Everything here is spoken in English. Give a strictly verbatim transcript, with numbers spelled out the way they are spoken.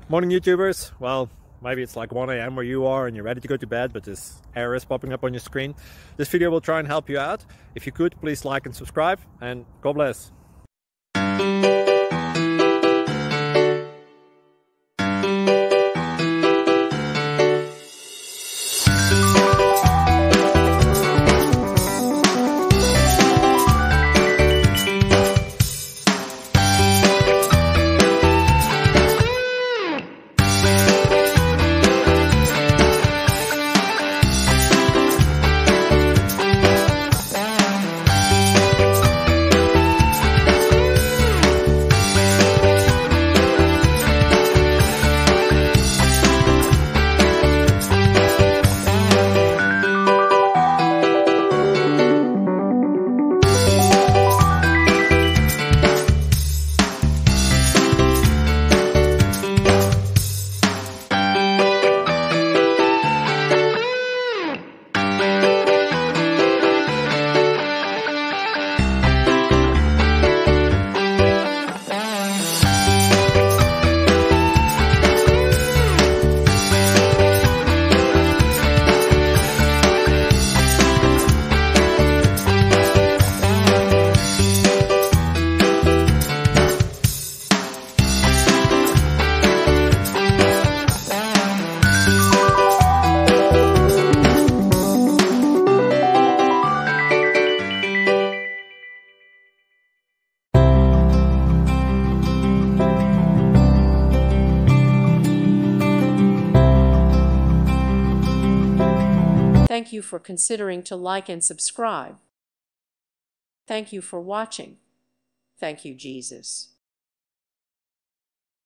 Morning YouTubers. Well, maybe it's like one A M where you are and you're ready to go to bed, but this error is popping up on your screen. This video will try and help you out. If you could, please like and subscribe, and God bless. Thank you for considering to like and subscribe. Thank you for watching. Thank you, Jesus.